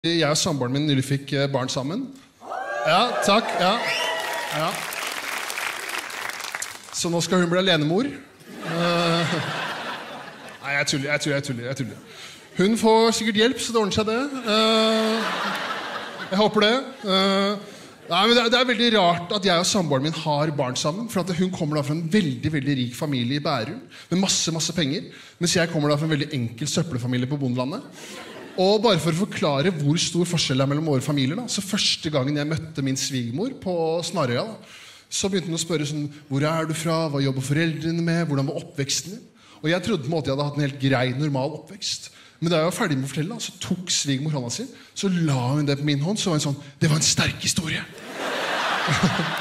Jeg og samboeren min nylig fikk barn sammen. Ja, takk. Ja. Ja. Så nå skal hun bli alenemor. Nei, jeg tuller. Hun får sikkert hjelp, så det ordner seg det. Jeg håper det. Nei, men det er veldig rart at jeg og samboeren min har barn sammen. For at hun kommer da fra en veldig, veldig rik familie i Bærum med masse penger. Mens jeg kommer da fra en veldig enkel søppelfamilie på bondelandet. Og bare for å forklare hvor stor forskjell det er mellom våre familier da, så første gangen jeg møtte min svigermor på Snarøya da, så begynte hun å spørre sånn: hvor er du fra? Hva jobber foreldrene med? Hvordan var oppveksten din? Og jeg trodde på en måte jeg hadde hatt en helt grei, normal oppvekst. Men da jeg var ferdig med å fortelle, så tok svigermor hånda si, så la hun det på min hånd, så var hun sånn: det var en sterk historie.